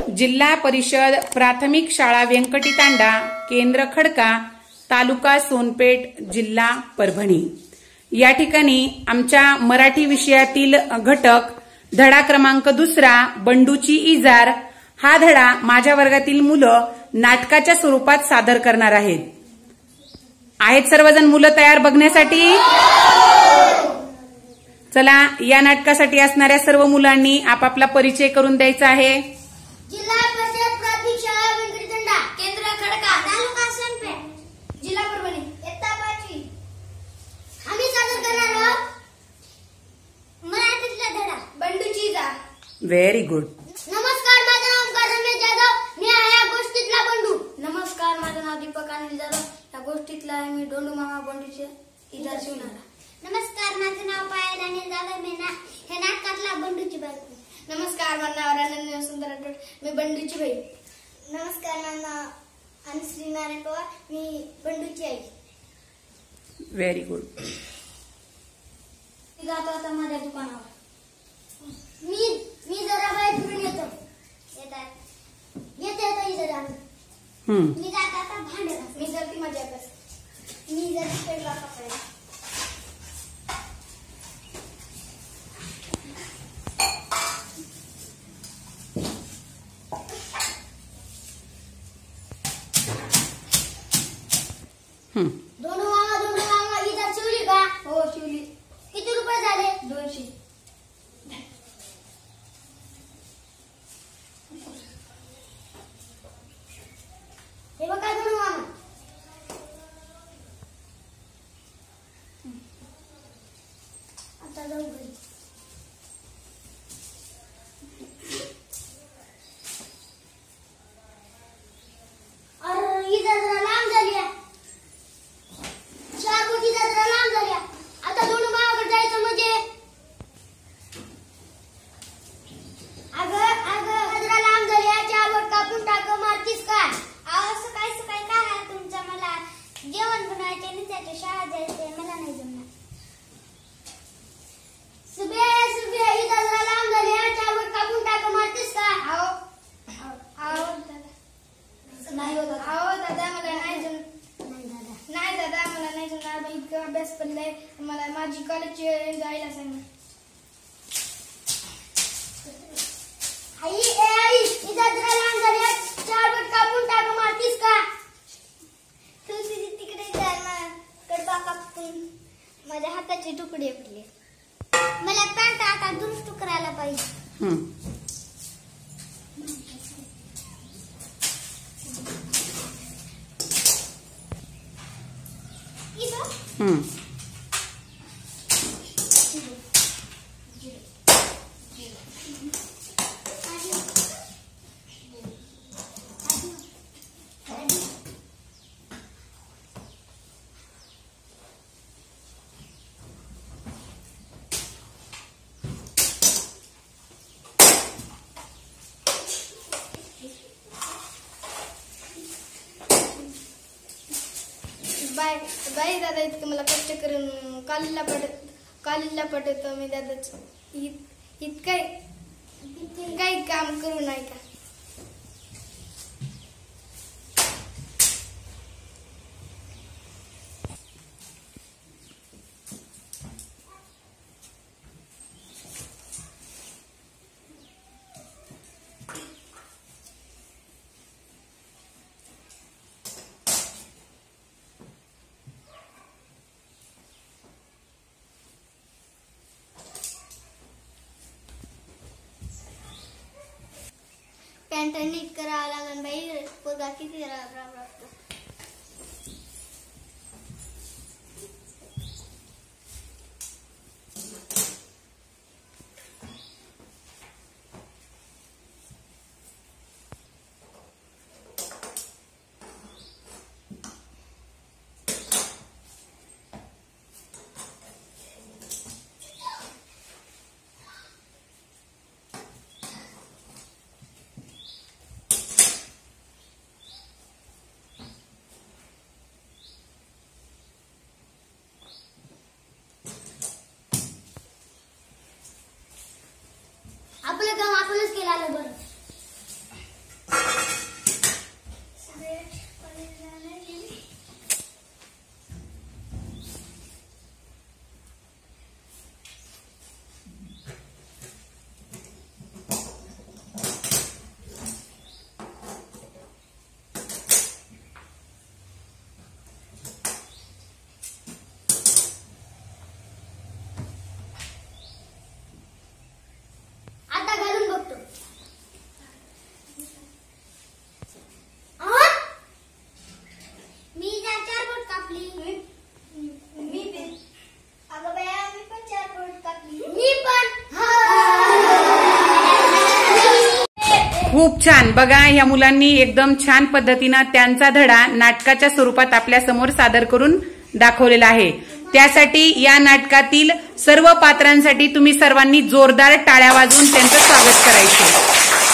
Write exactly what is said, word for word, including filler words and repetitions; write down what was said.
जिल्हा परिषद प्राथमिक शाळा व्यंकटीतांडा, केंद्र खडका, तालुका सोनपेठ, जिल्हा परभणी. या ठिकाणी आमच्या मराठी विषयातील घटक धडा क्रमांक दुसरा बंडूची इजार हा धडा माझ्या वर्गातील मुलं नाटकाच्या स्वरूपात सादर करणार आहेत. आहेत सर्वजण मुलं तयार बघण्यासाठी? चला, या नाटकासाठी असणाऱ्या सर्व मुलांनी आपापला परिचय करून द्यायचा आहे. जिल्हा परिषद प्राथमिक शाळा व्यंकटीतांडा, केंद्र खडका, तालुका सोनपेठ, जिल्हा परभणी, इयत्ता पाचवी. आम्ही सादर करणार आहोत मराठीतला धडा बंडूची इजार. Very good. नमस्कार, माझं नाव ओंकार रमेश जाधव. मी आहे या गोष्टीतला बंडू. नमस्कार, माझं नाव दीपक अनिल जाधव. या गोष्टीतला आहे मी डोंडू मामा बंडूचे इजार शिवणारा. नमस्कार, माझं नाव पायल अनिल जाधव. मी ना हे नाटकातला बंडूची बायको. नमस्कार, माझं नाव अनन्या सुंदर राठोड. मी बंडूची बहीण. नमस्कार, माझं नाव अनुश्री नारायण पवार. मी बंडूची आई. Very good. मी जातो आता माझ्या दुकानावर. मी मी जरा बाहेर फिरून येतो. येतात येते येतो इथे जाणं. मी जात आता भांडे घास. मी जर ती मजा कर. मी जर पेट वापरायला. दोन मामा दोन मामा इजार शिवली का? हो शिवली. किती रुपये झाले? दोनशे. हे बघा दोन मामा. आता जाऊ घरी. अरे इजार जरा लांब झाली आहे. चार कोटी जरा लांब झाल्या. आता दोन मामाकडे जायचं म्हणजे अगं अगं जरा लांब झाल्या. चार बोट कापून टाक. मारतीस का? असं काय काय काय आहे तुमचं? मला जेवण बनवायचे आणि त्याच्या शाळा जायचे. मला नाही जमणार. सुबे सुबे इथं जरा लांब झाल्या. चार बोट कापून टाक. मारतीस का? आहो आहो दादा. नाही हो दादा. आहो दादा, मला नाही जमणार. नाही दादा, मला नाही जमणार. इतकं अभ्यास पडलाय मला. माझी कॉलेजची जायला सांग. आई ए आई इथं जरा लांब झाल्या. चार बोट कापून टाक. मारतीस का? तू तिकडे जाणार. कडबा कापून माझ्या हाताचे तुकडे पडले. मला पॅन्ट आता दुरुस्त करायला पाहिजे. हम्म. बाय बाय दादा, इतकं मला कष्ट करून कॉलेजला पडत कॉलेजला पडतो मी दादाच. इतकं काही काम करू नाही का? पॅन्ट नीट करावं लागेल बाई. पोरगा किती राब राब राबतो. खूप छान. बघा, या मुलांनी एकदम छान पद्धतीनं त्यांचा धडा नाटकाच्या स्वरूपात आपल्या समोर सादर करून दाखवलेला आहे. त्यासाठी या नाटकातील सर्व पात्रांसाठी तुम्ही सर्वांनी जोरदार टाळ्या वाजवून त्यांचं स्वागत करायचं.